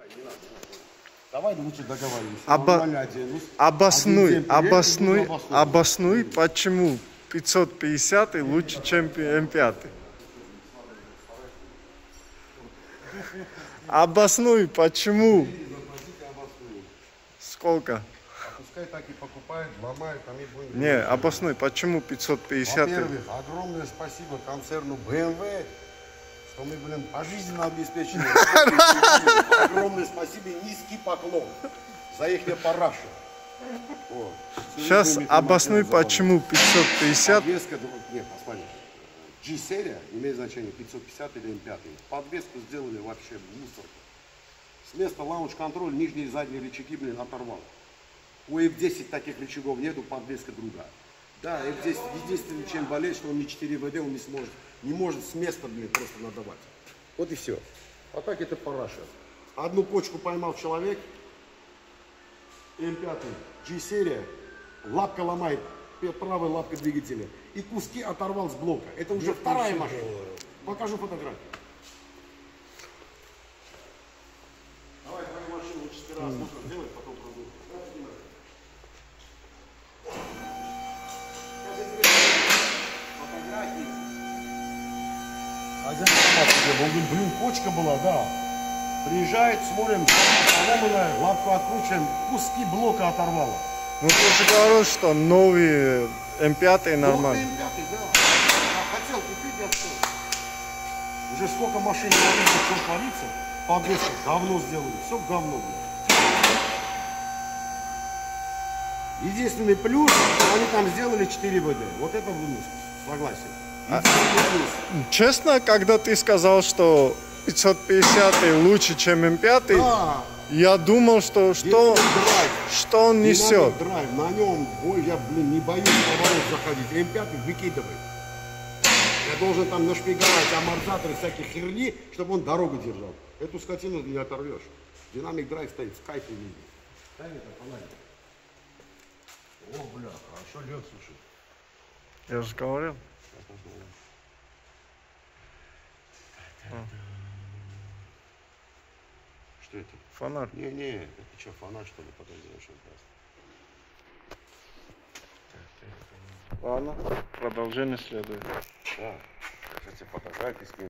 Давай лучше договоримся. Обоснуй, почему 550 лучше, чем М5. Обоснуй, почему? Сколько? Пускай так и покупают, ломают, а мы будем... Не, обоснуй, почему 550? Во-первых, огромное спасибо концерну BMW, что мы, блин, пожизненно обеспечены. Огромное спасибо и низкий поклон за их парашу. Сейчас обоснуй, почему 550? Подвеска, нет, посмотри. G-серия имеет значение 550 или М5. Подвеску сделали вообще мусорку. С места лаунж-контроль нижние и задние рычаги, блин, оторвал. У F10 таких рычагов нету, подвеска другая. Да, F10 единственное, чем болеет, что он не 4 ВД, он не может с места, блин, просто надавать. Вот и все. А так это параша. Одну почку поймал человек, М5, G-серия, лапка ломает, правой лапкой двигателя, и куски оторвал с блока. Это уже вторая машина. Покажу фотографию. Давай твою машину лучше сперва сделать, потом продумать. Он говорит, блин, почка была, да. Приезжает, смотрим, поломанная, лапку откручиваем, куски блока оторвало. Ну ты же говорил, что новый М5 нормально. М5, да. Я хотел купить, я все. Уже сколько машин что творится, подвеску говно сделали, все говно было. Единственный плюс, что они там сделали 4 ВД. Вот это минус, согласен. Честно, когда ты сказал, что 550 лучше, чем М5, да. Я думал, что он несет. Драйв, на нем, ой, я, блин, не боюсь поворот заходить. М5 выкидывает. Я должен там нашпиговать амортизаторы всяких херни, чтобы он дорогу держал. Эту скотину не оторвешь. Динамик драйв стоит в кайфе видно. Дай мне так, фонарик. О, бля, хорошо лед, слушай. Я же говорил. Что это? Фонарь. Не, это что, фонарь, что ли, подожди, сейчас даст. Ладно, продолжение следует. Да, сейчас я фотографии скину.